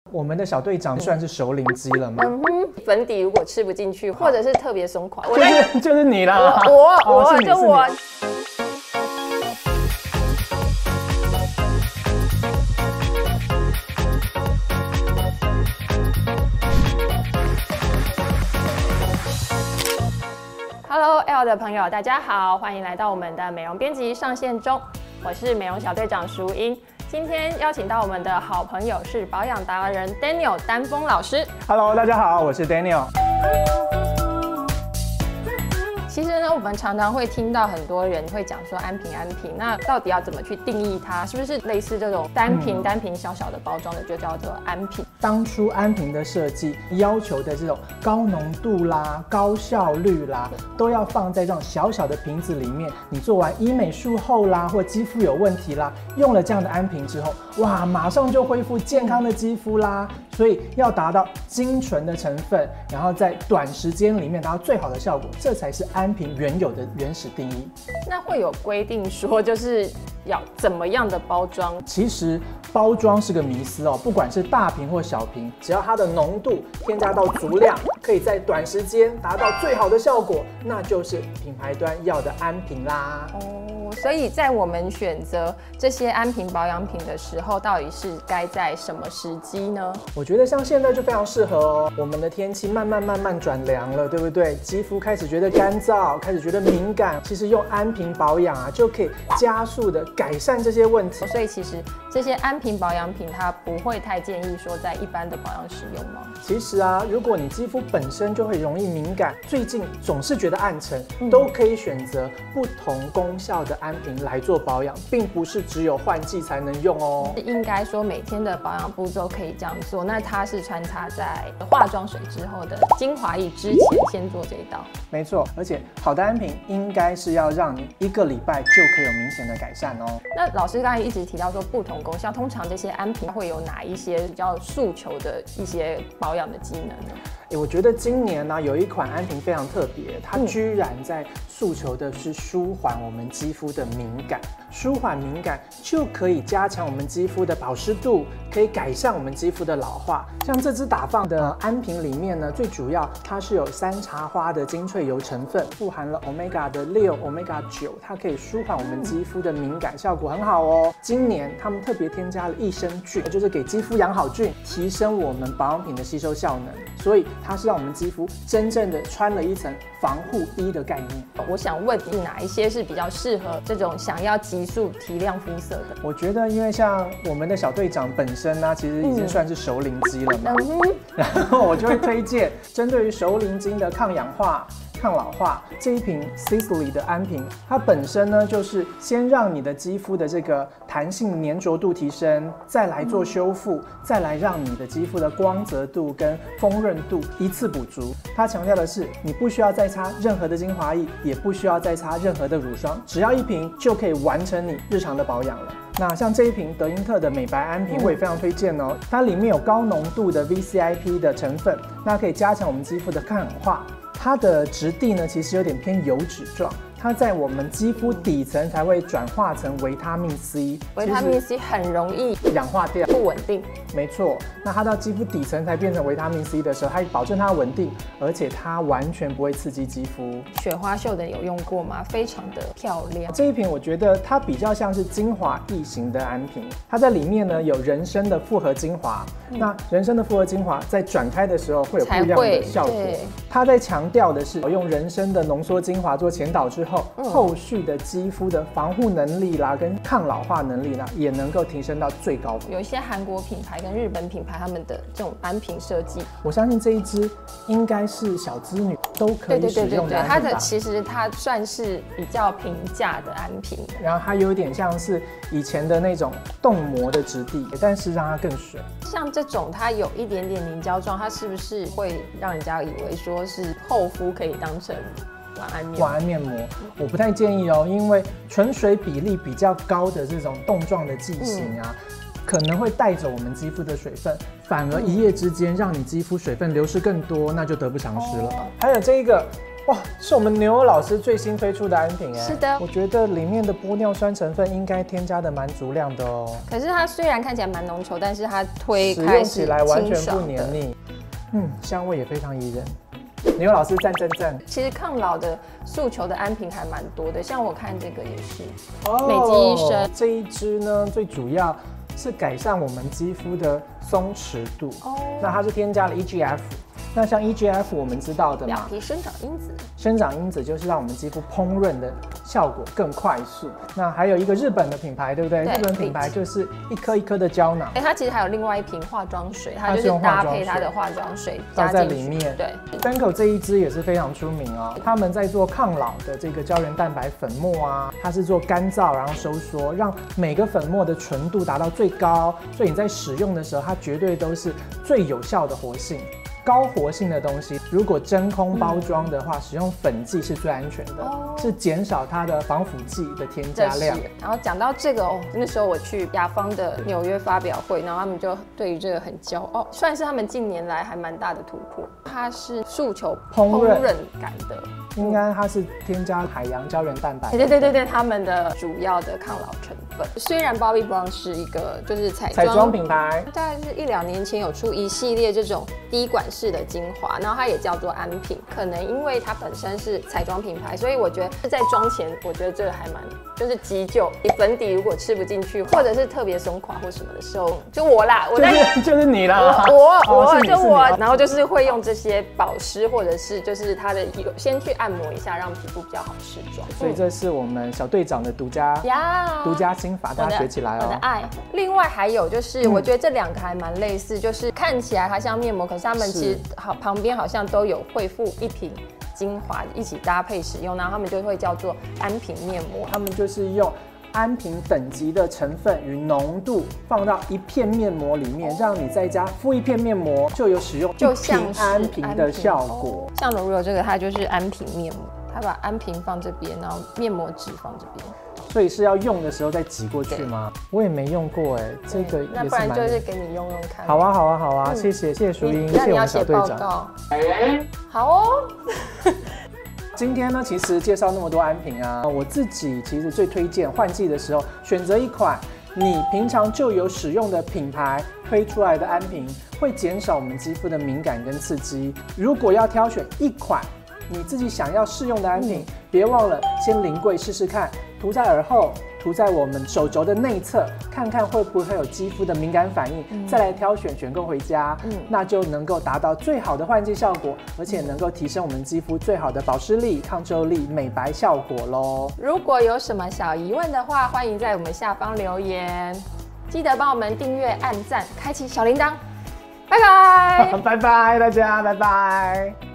我们的小队长算是熟龄肌了吗？ 粉底如果吃不进去，或者是特别松垮， 就是你啦。 我。Hello L 的朋友，大家好，欢迎来到我们的美容编辑上线中，我是美容小队长淑英。今天邀请到我们的好朋友是保养达人 Daniel 丹峰老师。 Hello， 大家好，我是 Daniel。 其实呢，我们常常会听到很多人会讲说安瓶，那到底要怎么去定义它？是不是类似这种单瓶小小的包装的就叫做安瓶？ 当初安瓶的设计要求的这种高浓度啦、高效率啦，都要放在这种小小的瓶子里面。你做完医美术后啦，或肌肤有问题啦，用了这样的安瓶之后，哇，马上就恢复健康的肌肤啦。所以要达到精纯的成分，然后在短时间里面达到最好的效果，这才是安瓶原有的原始定义。 那会有规定说就是要怎么样的包装？ 其实包装是个迷思哦，不管是大瓶或小瓶，只要它的浓度添加到足量，可以在短时间达到最好的效果，那就是品牌端要的安瓶啦。 所以在我们选择这些安瓶保养品的时候，到底是该在什么时机呢？ 我觉得像现在就非常适合哦。我们的天气慢慢转凉了，对不对？肌肤开始觉得干燥，开始觉得敏感，其实用安瓶保养啊，就可以加速的改善这些问题。 所以其实这些安瓶保养品，它不会太建议说在一般的保养使用吗？ 其实啊，如果你肌肤本身就会容易敏感，最近总是觉得暗沉，都可以选择不同功效的安瓶来做保养，并不是只有换季才能用哦。 应该说每天的保养步骤可以这样做，那它是穿插在化妆水之后的精华液之前先做这一道。 没错，而且好的安瓶应该是要让你1个礼拜就可以有明显的改善哦。 那老师刚才一直提到说不同功效，通常这些安瓶会有哪一些比较诉求的一些保养的机能呢？ 我觉得今年呢，有一款安瓶非常特别，它居然在诉求的是舒缓我们肌肤的敏感，舒缓敏感就可以加强我们肌肤的保湿度，可以改善我们肌肤的老化。像这支打放的安瓶里面呢，最主要它是有3茶花的精粹油成分，富含了 Omega-6、Omega-9，它可以舒缓我们肌肤的敏感，效果很好哦。今年他们特别添加了益生菌，就是给肌肤养好菌，提升我们保养品的吸收效能，所以它是让我们肌肤真正的穿了一层防护衣的概念。 我想问你，哪一些是比较适合这种想要急速提亮肤色的？我觉得，因为像我们的小队长本身呢，其实已经算是熟龄肌了嘛，然后我就会推荐针对于熟龄肌的抗氧化、抗老化这一瓶 Sisley 的安瓶，它本身呢就是先让你的肌肤的这个弹性粘着度提升，再来做修复，再来让你的肌肤的光泽度跟丰润度一次补足。它强调的是，你不需要再擦任何的精华液，也不需要再擦任何的乳霜，只要一瓶就可以完成你日常的保养了。那像这一瓶德英特的美白安瓶，我也非常推荐哦。它里面有高浓度的 VCIP 的成分，那可以加强我们肌肤的抗氧化。它的质地呢，其实有点偏油脂状，它在我们肌肤底层才会转化成维他命 C。 维他命 C 很容易氧化掉， 不稳定。 没错，那它到肌肤底层才变成维他命 C 的时候，它保证它稳定，而且它完全不会刺激肌肤。 雪花秀的有用过吗？非常的漂亮。 这一瓶我觉得它比较像是精华液型的安瓶，它在里面呢有人参的复合精华。那人参的复合精华在转开的时候会有不一样的效果。它在强调的是用人参的浓缩精华做前导之后，后续的肌肤的防护能力啦，跟抗老化能力啦，也能够提升到最高峰。 有一些韩国品牌跟日本品牌他们的这种安瓶设计， 我相信这一支应该是小资女都可以使用的安瓶吧。 它的其实它算是比较平价的安瓶， 然后它有点像是以前的那种冻膜的质地，但是让它更水。 像这种它有一点点凝胶状，它是不是会让人家以为说是厚敷可以当成晚安面膜？ 我不太建议哦，因为纯水比例比较高的这种冻状的剂型啊，可能会带走我们肌肤的水分，反而一夜之间让你肌肤水分流失更多，那就得不偿失了。还有这个哇，是我们牛油老师最新推出的安瓶哎。 是的， 我觉得里面的玻尿酸成分应该添加的蛮足量的哦。 可是它虽然看起来蛮浓稠，但是它推使开用起来完全不黏腻。 腻，香味也非常宜人。牛油老师赞赞赞！ 其实抗老的诉求的安瓶还蛮多的，像我看这个也是哦， 美肌医生这一支呢，最主要是改善我们肌肤的松弛度。哦，那它是添加了 EGF。那像 EGF 我们知道的嘛， 表皮生长因子， 生长因子就是让我们肌肤烹饪的效果更快速。那还有一个日本的品牌，对不对？日本品牌就是一颗一颗的胶囊。 它其实还有另外一瓶化妆水，它就是搭配它的化妆水倒在里面。 对 ，Fancl 这一支也是非常出名哦。他们在做抗老的这个胶原蛋白粉末啊，它是做干燥然后收缩，让每个粉末的纯度达到最高，所以你在使用的时候，它绝对都是最有效的活性。高活性的东西，如果真空包装的话，使用粉剂是最安全的，是减少它的防腐剂的添加量。 然后讲到这个那时候我去雅芳的纽约发表会，然后他们就对于这个很骄傲，算是他们近年来还蛮大的突破。它是诉求烹饪感的， 应该它是添加海洋胶原蛋白。 对，他们的主要的抗老成分。虽然 Bobbi Brown 是一个就是彩妆品牌， 大概是1-2年前有出一系列这种滴管式的精华，然后它也叫做安瓶。可能因为它本身是彩妆品牌，所以我觉得在妆前，我觉得这个还蛮就是急救。你粉底如果吃不进去，或者是特别松垮或什么的时候，就我啦， 就是你啦， 然后就是会用这些保湿或者是就是它的先去按摩一下，让皮肤比较好释妆。 所以这是我们小队长的独家心法，大家学起来哦。 我的爱。另外还有就是，我觉得这2个还蛮类似，就是看起来它像面膜，可是它们其实旁边好像都有会附一瓶精华一起搭配使用，然后他们就会叫做安瓶面膜。 他们就是用安瓶等级的成分与浓度放到一片面膜里面，让你在家敷一片面膜就有使用一瓶安瓶的效果。 像L'Oreal这个，它就是安瓶面膜，它把安瓶放这边，然后面膜纸放这边。 所以是要用的时候再挤过去吗？我也没用过哎，这个也是蛮。 那不然就是给你用用看。 好啊，谢谢淑英，谢谢我们小队长。 好哦。 今天呢，其实介绍那么多安瓶啊，我自己其实最推荐换季的时候选择一款你平常就有使用的品牌推出来的安瓶，会减少我们肌肤的敏感跟刺激。如果要挑选一款你自己想要试用的安瓶，别忘了先临柜试试看，涂在耳后，涂在我们手肘的内侧，看看会不会有肌肤的敏感反应，再来挑选购回家，那就能够达到最好的换季效果，而且能够提升我们肌肤最好的保湿力、抗皱力、美白效果咯。如果有什么小疑问的话，欢迎在我们下方留言，记得帮我们订阅、按赞、开启小铃铛，拜拜，拜拜大家，拜拜。